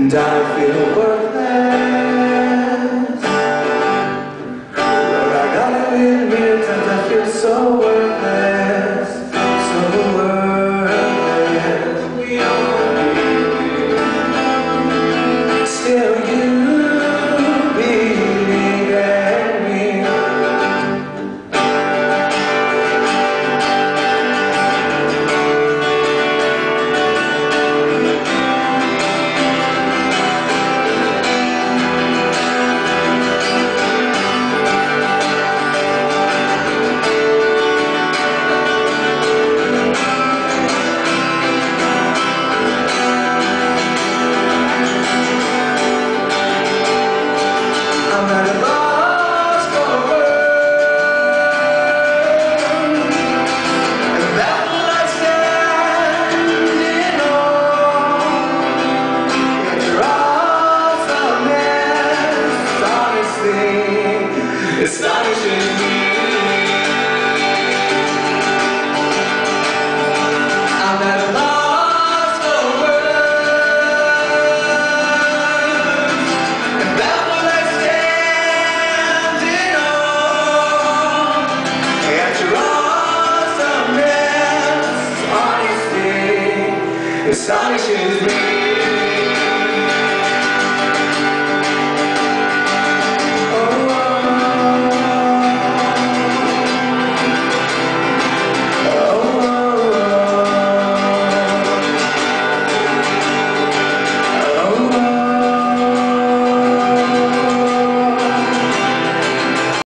and I feel worthless. But I gotta admit that I feel so worthless, so worthless. Still you believe in me. Astonishing me. I'm at a loss for words about what I stand in awe at your awesomeness. Honesty astonishes me.